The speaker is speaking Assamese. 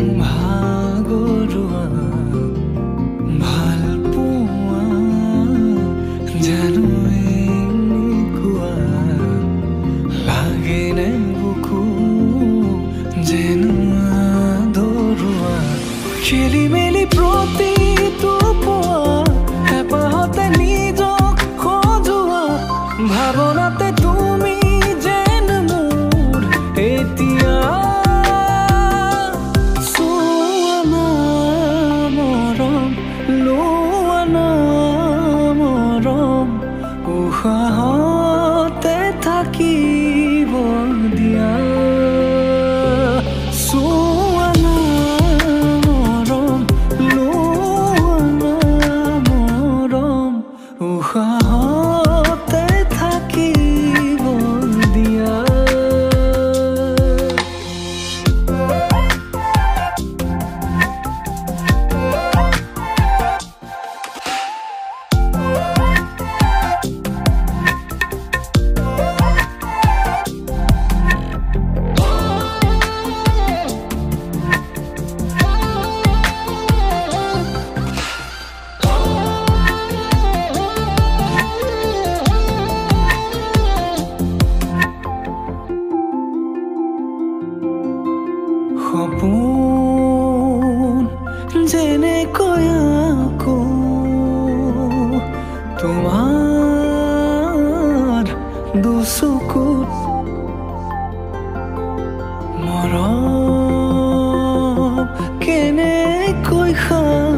ভাগৰুৱা ভাল পোৱা জানো এনেকুৱা লাগেনে বুকু যেন আধৰুৱা খেলি মেলি প্ৰতিটো পোৱা হেঁপাহতে নিজক সজোৱা ভাৱনাতে তুমি যেন মোৰ এতিয়া চোৱা না মৰম লোৱা না মৰম উশাহতে থাকিব দিয়া চোৱা না মৰম লোৱা না মৰম উশাহতে থাকিব দিয়া সপোন যেনেকৈ আকৌ তোমাৰ দুচকুত মৰম কেনেকৈ